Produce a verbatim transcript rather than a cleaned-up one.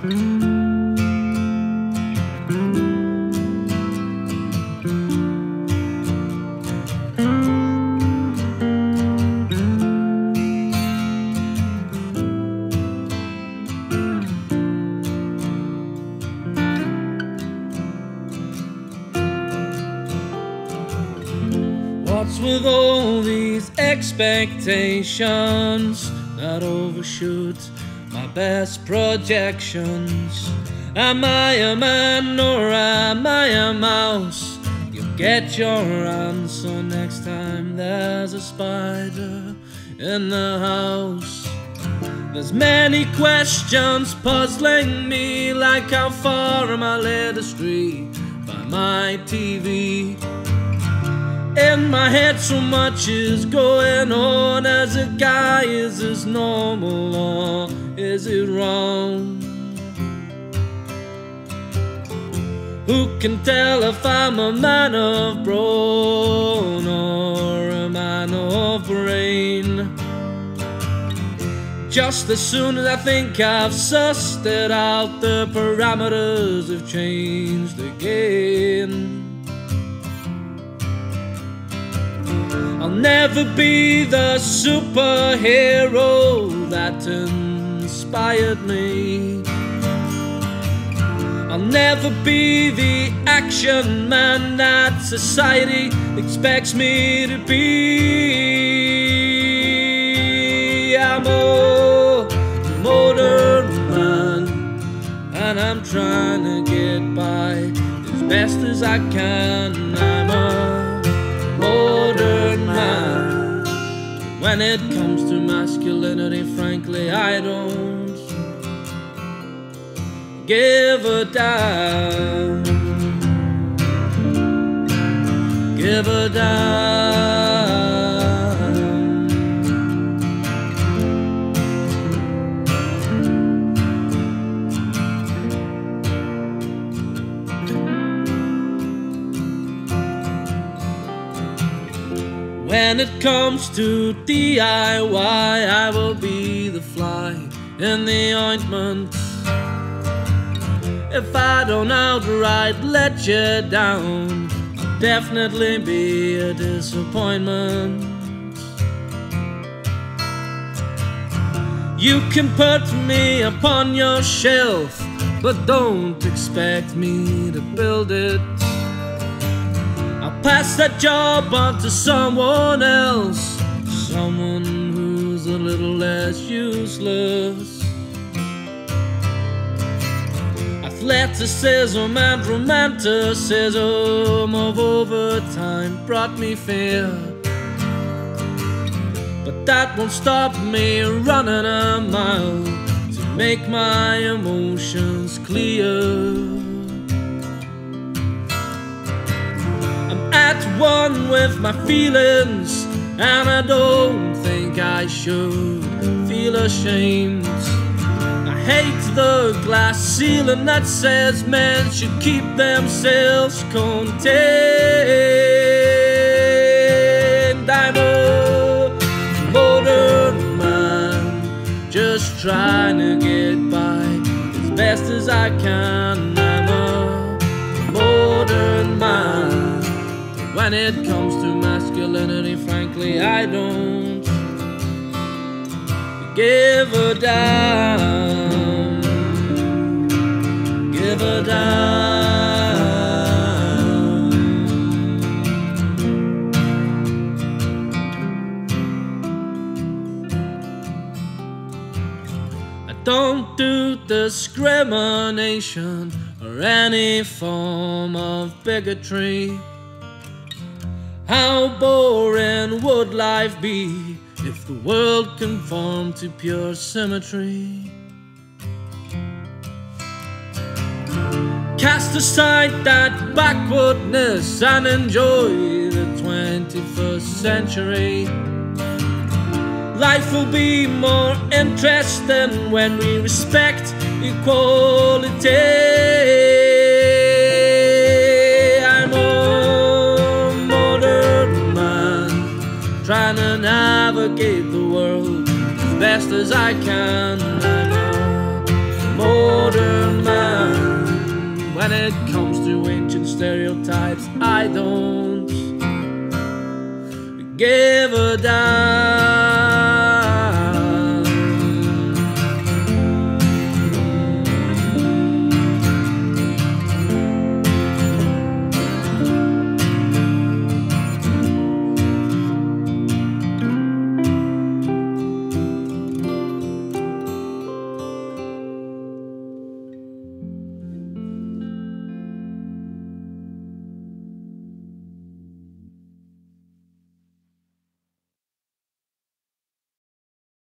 What's with all these expectations that overshoot my best projections? Am I a man or am I a mouse? You'll get your answer next time there's a spider in the house. There's many questions puzzling me, like how far am I led astray by my T V? In my head so much is going on. As a guy, is this normal or is it wrong? Who can tell if I'm a man of brawn or a man of brain? Just as soon as I think I've sussed it out, the parameters have changed again. I'll never be the superhero that inspired me. I'll never be the action man that society expects me to be. I'm a modern man, and I'm trying to get by as best as I can. I'm a modern man. When it comes to masculinity, frankly, I don't give a damn. Give a damn. When it comes to D I Y, I will be the fly in the ointment. If I don't outright let you down, I'll definitely be a disappointment. You can put me upon your shelf, but don't expect me to build it. I'll pass that job on to someone else, someone who's a little less useless. Athleticism and romanticism of overtime brought me fear, but that won't stop me running a mile to make my emotions clear. I'm at one with my feelings, and I don't think I should feel ashamed. I hate the glass ceiling that says men should keep themselves contained. I'm a modern man, just trying to get by as best as I can. I'm a modern man. When it comes to masculinity, frankly, I don't give a damn. Give a damn. I don't do discrimination or any form of bigotry. How boring would life be if the world conformed to pure symmetry? Cast aside that backwardness and enjoy the twenty-first century. Life will be more interesting when we respect equality. I'm a modern man, trying to navigate the world as best as I can. I'm a modern man. When it comes to ancient stereotypes, I don't give a damn.